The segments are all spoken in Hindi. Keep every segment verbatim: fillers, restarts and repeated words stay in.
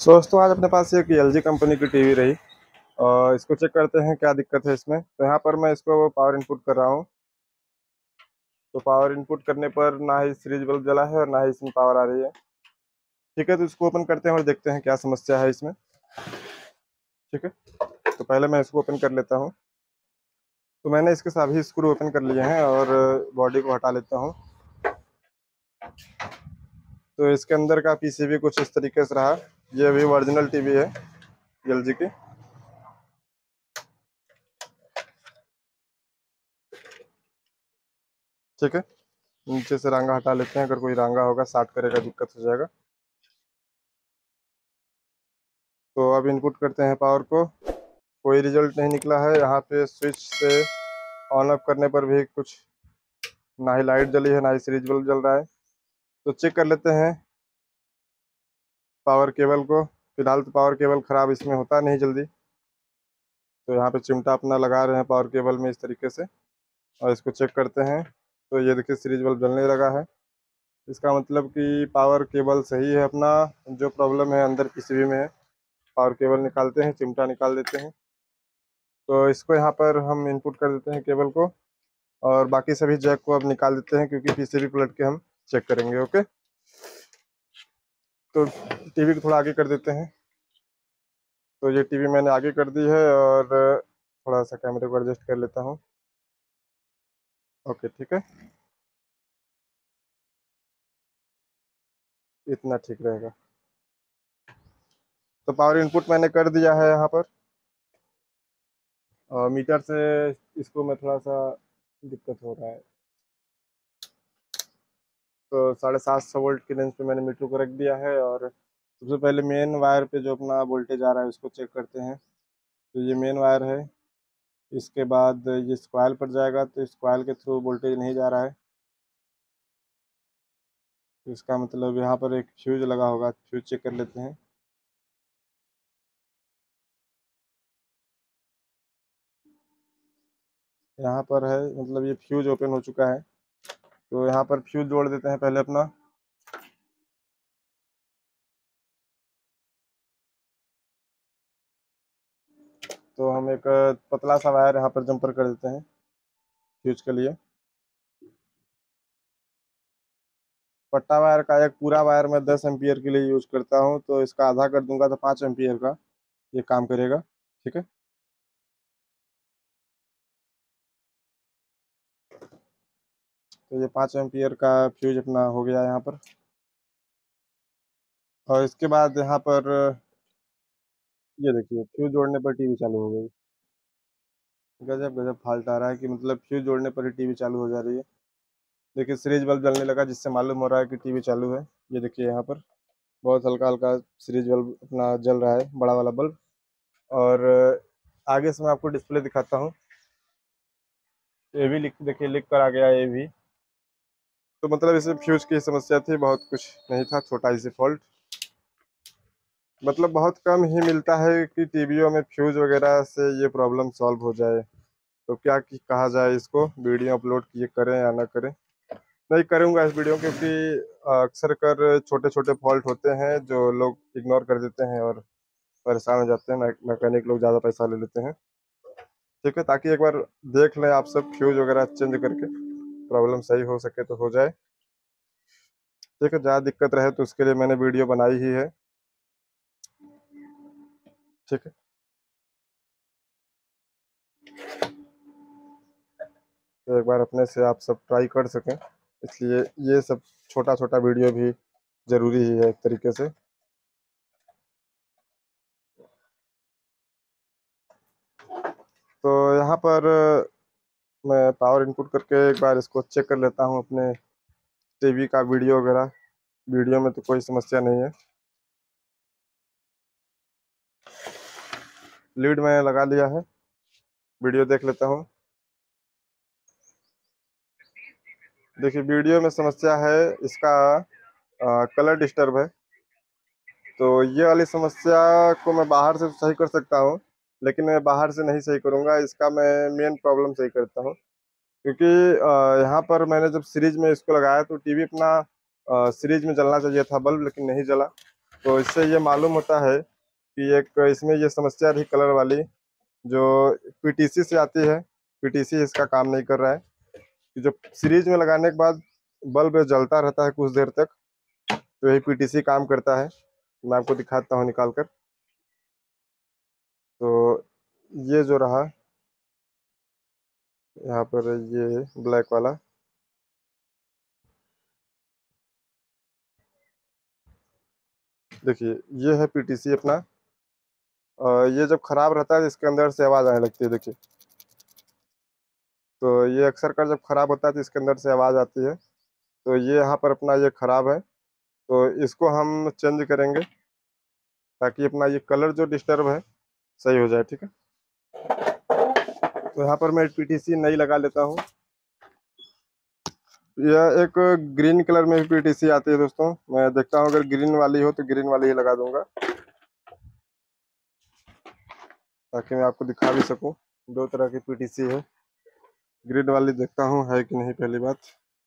सो दोस्तों आज अपने पास एक एल जी कंपनी की टीवी रही और इसको चेक करते हैं क्या दिक्कत है इसमें। तो यहाँ पर मैं इसको पावर इनपुट कर रहा हूँ। तो पावर इनपुट करने पर ना ही सीरीज बल्ब जला है और ना ही इसमें पावर आ रही है। ठीक है, तो इसको ओपन करते हैं और देखते हैं क्या समस्या है इसमें। ठीक है, तो पहले मैं इसको ओपन कर लेता हूँ। तो मैंने इसके सभी स्क्रू ओपन कर लिए हैं और बॉडी को हटा लेता हूँ। तो इसके अंदर का पी सी बी कुछ इस तरीके से रहा। ये अभी ओरिजिनल टीवी है एल जी की। ठीक है, नीचे से रांगा हटा लेते हैं, अगर कोई रांगा होगा साट करेगा दिक्कत हो जाएगा। तो अब इनपुट करते हैं पावर को। कोई रिजल्ट नहीं निकला है। यहाँ पे स्विच से ऑन ऑफ करने पर भी कुछ, ना ही लाइट जली है ना ही सीरीज बल्ब जल रहा है। तो चेक कर लेते हैं पावर केबल को। फिलहाल तो पावर केबल ख़राब इसमें होता नहीं जल्दी। तो यहाँ पे चिमटा अपना लगा रहे हैं पावर केबल में इस तरीके से और इसको चेक करते हैं। तो ये देखिए सीरीज बल्ब जलने लगा है। इसका मतलब कि पावर केबल सही है अपना। जो प्रॉब्लम है अंदर पी सी बी में है। पावर केबल निकालते हैं, चिमटा निकाल देते हैं। तो इसको यहाँ पर हम इनपुट कर देते हैं केबल को और बाकी सभी जैक को अब निकाल देते हैं क्योंकि पी सी बी पलट के हम चेक करेंगे। ओके, तो टीवी को थोड़ा आगे कर देते हैं। तो ये टीवी मैंने आगे कर दी है और थोड़ा सा कैमरे को एडजस्ट कर लेता हूँ। ओके ठीक है, इतना ठीक रहेगा। तो पावर इनपुट मैंने कर दिया है यहाँ पर और मीटर से इसको मैं थोड़ा सा दिक्कत हो रहा है। तो साढ़े सात सौ वोल्ट की रेंज पे मैंने मीटर को रख दिया है और सबसे पहले मेन वायर पे जो अपना वोल्टेज आ रहा है उसको चेक करते हैं। तो ये मेन वायर है। इसके बाद ये इस कॉइल पर जाएगा, तो इस कॉइल के थ्रू वोल्टेज नहीं जा रहा है। तो इसका मतलब यहाँ पर एक फ्यूज लगा होगा। फ्यूज चेक कर लेते हैं। यहाँ पर है, मतलब ये फ्यूज ओपन हो चुका है। तो यहाँ पर फ्यूज जोड़ देते हैं पहले अपना। तो हम एक पतला सा वायर यहाँ पर जंपर कर देते हैं फ्यूज के लिए। पट्टा वायर का एक पूरा वायर मैं दस एम्पियर के लिए यूज करता हूँ, तो इसका आधा कर दूंगा तो पाँच एम्पियर का ये काम करेगा। ठीक है, तो ये पाँच एम्पियर का फ्यूज अपना हो गया यहाँ पर। और इसके बाद यहाँ पर ये देखिए फ्यूज जोड़ने पर टीवी चालू हो गई। गजब गजब फाल्ट आ रहा है कि मतलब फ्यूज जोड़ने पर ही टीवी चालू हो जा रही है। देखिए सीरीज बल्ब जलने लगा जिससे मालूम हो रहा है कि टीवी चालू है। ये देखिए यहाँ पर बहुत हल्का हल्का सीरीज बल्ब अपना जल रहा है, बड़ा वाला बल्ब। और आगे से मैं आपको डिस्प्ले दिखाता हूँ। ये भी लिख देखिए लिख कर आ गया ये भी। तो मतलब इसमें फ्यूज की समस्या थी, बहुत कुछ नहीं था, छोटा ही सी फॉल्ट। मतलब बहुत कम ही मिलता है कि टीवियों में फ्यूज वगैरह से ये प्रॉब्लम सॉल्व हो जाए। तो क्या कि कहा जाए, इसको वीडियो अपलोड किए करें या ना करें। नहीं करूँगा इस वीडियो क्योंकि अक्सर कर छोटे छोटे फॉल्ट होते हैं जो लोग इग्नोर कर देते हैं और परेशान हो जाते हैं। मैकेनिक लोग ज़्यादा पैसा ले लेते हैं। ठीक है, ताकि एक बार देख लें आप सब, फ्यूज वगैरह चेंज करके प्रॉब्लम सही हो सके तो हो जाए। ठीक है, ज़्यादा दिक्कत रहे तो उसके लिए मैंने वीडियो बनाई ही है। ठीक है, तो एक बार अपने से आप सब ट्राई कर सकें, इसलिए ये सब छोटा छोटा वीडियो भी ज़रूरी ही है एक तरीके से। तो यहाँ पर मैं पावर इनपुट करके एक बार इसको चेक कर लेता हूँ अपने टीवी का वीडियो वगैरह। वीडियो में तो कोई समस्या नहीं है। लीड मैंने लगा लिया है, वीडियो देख लेता हूँ। देखिए वीडियो में समस्या है इसका, आ, कलर डिस्टर्ब है। तो ये वाली समस्या को मैं बाहर से सही कर सकता हूँ, लेकिन मैं बाहर से नहीं सही करूँगा। इसका मैं मेन प्रॉब्लम सही करता हूँ क्योंकि आ, यहाँ पर मैंने जब सीरीज में इसको लगाया तो टीवी अपना सीरीज में जलना चाहिए था बल्ब, लेकिन नहीं जला। तो इससे ये मालूम होता है कि एक इसमें ये समस्या थी कलर वाली, जो पीटीसी से आती है। पीटीसी इसका काम नहीं कर रहा है, कि जो सीरीज में लगाने के बाद बल्ब जलता रहता है कुछ देर तक, तो यही पीटीसी काम करता है। मैं आपको दिखाता हूँ निकाल कर। तो ये जो रहा यहाँ पर, ये ब्लैक वाला, देखिए ये है पीटीसी अपना। और ये जब खराब रहता है इसके अंदर से आवाज़ आने लगती है, देखिए। तो ये अक्सर कर जब खराब होता है तो इसके अंदर से आवाज़ आती है। तो ये यहाँ पर अपना ये खराब है, तो इसको हम चेंज करेंगे ताकि अपना ये कलर जो डिस्टर्ब है सही हो जाए, ठीक है। तो यहाँ पर मैं पीटीसी नई लगा लेता हूँ। यह एक ग्रीन कलर में भी पीटीसी आती है दोस्तों। मैं देखता हूँ अगर ग्रीन वाली हो तो ग्रीन वाली ही लगा दूंगा, ताकि मैं आपको दिखा भी सकूं। दो तरह की पीटीसी है, ग्रीन वाली देखता हूँ है कि नहीं पहली बात।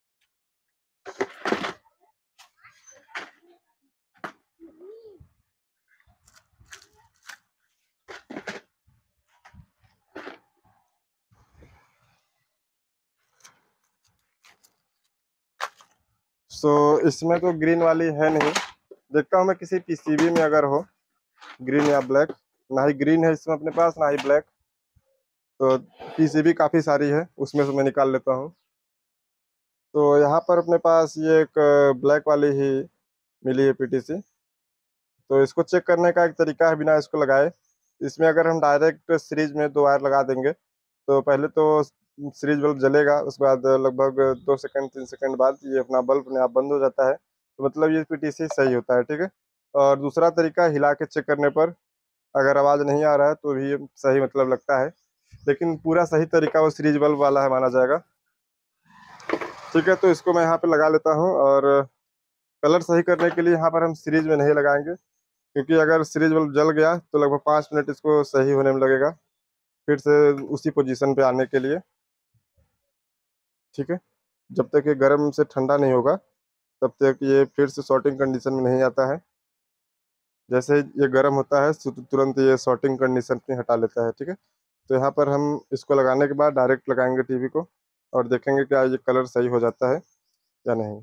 सो इसमें तो ग्रीन वाली है नहीं। देखता हूँ मैं किसी पीसीबी में अगर हो ग्रीन या ब्लैक। ना ही ग्रीन है इसमें अपने पास, ना ही ब्लैक। तो पीसीबी काफ़ी सारी है, उसमें से मैं निकाल लेता हूँ। तो यहाँ पर अपने पास ये एक ब्लैक वाली ही मिली है पीटीसी। तो इसको चेक करने का एक तरीका है बिना इसको लगाए। इसमें अगर हम डायरेक्ट सीरीज में दो वायर लगा देंगे तो पहले तो सीरीज बल्ब जलेगा, उसके बाद लगभग दो सेकंड तीन सेकंड बाद ये अपना बल्ब अपने आप बंद हो जाता है। तो मतलब ये पीटीसी सही होता है, ठीक है। और दूसरा तरीका, हिला के चेक करने पर अगर आवाज़ नहीं आ रहा है तो भी सही मतलब लगता है, लेकिन पूरा सही तरीका वो सीरीज बल्ब वाला है माना जाएगा, ठीक है। तो इसको मैं यहाँ पे लगा लेता हूँ। और कलर सही करने के लिए यहाँ पर हम सीरीज में नहीं लगाएंगे, क्योंकि अगर सीरीज बल्ब जल गया तो लगभग पाँच मिनट इसको सही होने में लगेगा, फिर से उसी पोजीशन पे आने के लिए, ठीक है। जब तक ये गर्म से ठंडा नहीं होगा तब तक ये फिर से शॉर्टिंग कंडीशन में नहीं आता है। जैसे ये गर्म होता है तु- तुरंत ये शॉर्टिंग कंडीशन में हटा लेता है, ठीक है। तो यहाँ पर हम इसको लगाने के बाद डायरेक्ट लगाएंगे टीवी को और देखेंगे क्या ये कलर सही हो जाता है या नहीं।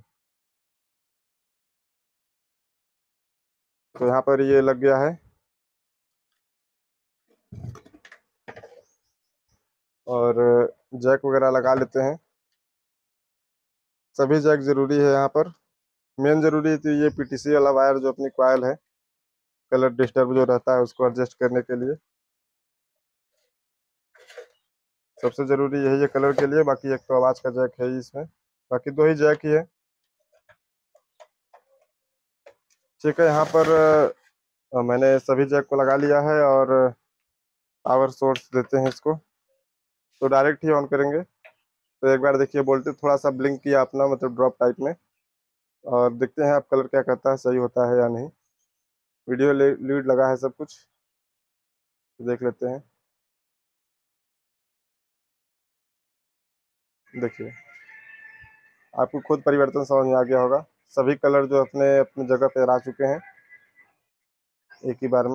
तो यहाँ पर ये लग गया है, और जैक वगैरह लगा लेते हैं। सभी जैक जरूरी है यहाँ पर। मेन जरूरी तो ये पीटीसी वाला वायर जो अपनी कॉइल है, कलर डिस्टर्ब जो रहता है उसको एडजस्ट करने के लिए सबसे जरूरी यही है कलर के लिए। बाकी एक तो आवाज का जैक है ही इसमें, बाकी दो ही जैक ही है, ठीक है। यहाँ पर अ, मैंने सभी जैक को लगा लिया है और पावर सोर्स देते हैं इसको, तो डायरेक्ट ही ऑन करेंगे। तो एक बार देखिए वोल्टेज थोड़ा सा ब्लिंक किया अपना, मतलब ड्रॉप टाइप में। और देखते हैं आप कलर क्या कहता है, सही होता है या नहीं। वीडियो लीड लगा है सब कुछ, तो देख लेते हैं। देखिए आपको खुद परिवर्तन समझ में आ गया होगा। सभी कलर जो अपने अपनी जगह पे आ चुके हैं एक ही बार में,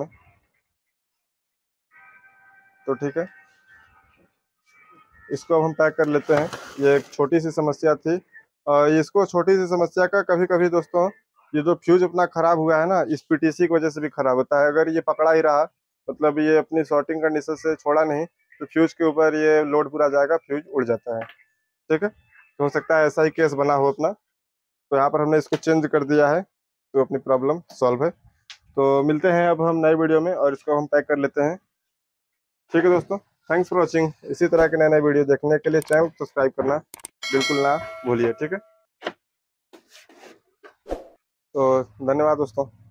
तो ठीक है। इसको अब हम पैक कर लेते हैं। ये एक छोटी सी समस्या थी, और इसको छोटी सी समस्या का कभी कभी दोस्तों, ये जो फ्यूज अपना खराब हुआ है ना, इस पीटीसी की वजह से भी खराब होता है। अगर ये पकड़ा ही रहा, मतलब ये अपनी शॉर्टिंग कंडीशन से छोड़ा नहीं, तो फ्यूज के ऊपर ये लोड पूरा जाएगा, फ्यूज उड़ जाता है, ठीक है। तो हो सकता है ऐसा ही केस बना हो अपना। तो यहाँ पर हमने इसको चेंज कर दिया है, तो अपनी प्रॉब्लम सॉल्व है। तो मिलते हैं अब हम नए वीडियो में, और इसको हम पैक कर लेते हैं, ठीक है दोस्तों। Thanks for watching. इसी तरह के नए नए वीडियो देखने के लिए चैनल सब्सक्राइब करना बिल्कुल ना भूलिए, ठीक है। तो धन्यवाद दोस्तों।